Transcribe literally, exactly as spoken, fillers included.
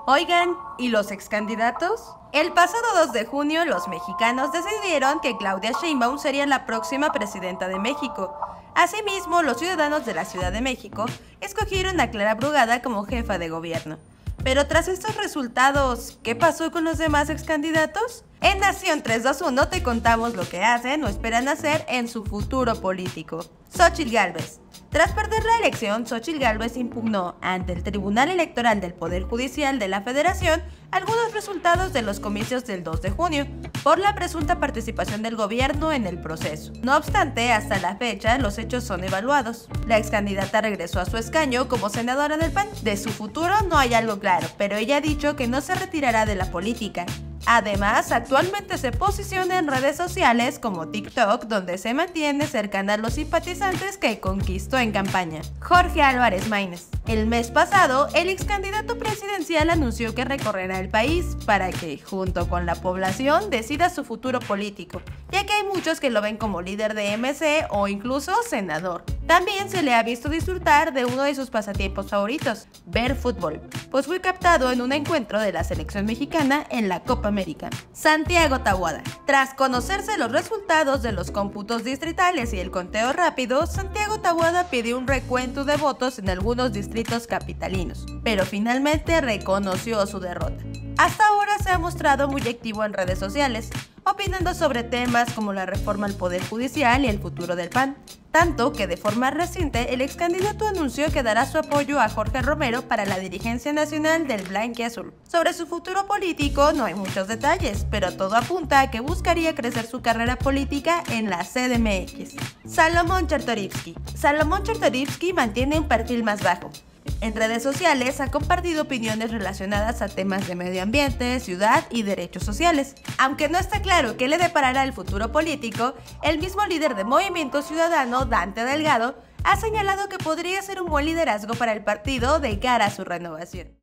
Oigan, ¿y los excandidatos? El pasado dos de junio, los mexicanos decidieron que Claudia Sheinbaum sería la próxima presidenta de México. Asimismo, los ciudadanos de la Ciudad de México escogieron a Clara Brugada como jefa de gobierno. Pero tras estos resultados, ¿qué pasó con los demás excandidatos? En Nación tres dos uno te contamos lo que hacen o esperan hacer en su futuro político. Xóchitl Gálvez. Tras perder la elección, Xóchitl Gálvez impugnó ante el Tribunal Electoral del Poder Judicial de la Federación algunos resultados de los comicios del dos de junio por la presunta participación del gobierno en el proceso. No obstante, hasta la fecha, los hechos son evaluados. La excandidata regresó a su escaño como senadora del P A N. De su futuro no hay algo claro, pero ella ha dicho que no se retirará de la política. Además, actualmente se posiciona en redes sociales como TikTok, donde se mantiene cercana a los simpatizantes que conquistó en campaña. Jorge Álvarez Maínez. El mes pasado, el ex candidato presidencial anunció que recorrerá el país para que, junto con la población, decida su futuro político, ya que hay muchos que lo ven como líder de M C o incluso senador. También se le ha visto disfrutar de uno de sus pasatiempos favoritos, ver fútbol, pues fue captado en un encuentro de la selección mexicana en la Copa América. Santiago Taboada. Tras conocerse los resultados de los cómputos distritales y el conteo rápido, Santiago Taboada pidió un recuento de votos en algunos distritos capitalinos, pero finalmente reconoció su derrota. Hasta ahora se ha mostrado muy activo en redes sociales, opinando sobre temas como la reforma al Poder Judicial y el futuro del P A N. Tanto que de forma reciente el ex candidato anunció que dará su apoyo a Jorge Romero para la dirigencia nacional del Blanquiazul. Sobre su futuro político no hay muchos detalles, pero todo apunta a que buscaría crecer su carrera política en la C D M X. Salomón Chertorivsky. Salomón Chertorivsky mantiene un perfil más bajo. En redes sociales ha compartido opiniones relacionadas a temas de medio ambiente, ciudad y derechos sociales. Aunque no está claro qué le deparará el futuro político, el mismo líder de Movimiento Ciudadano, Dante Delgado, ha señalado que podría ser un buen liderazgo para el partido de cara a su renovación.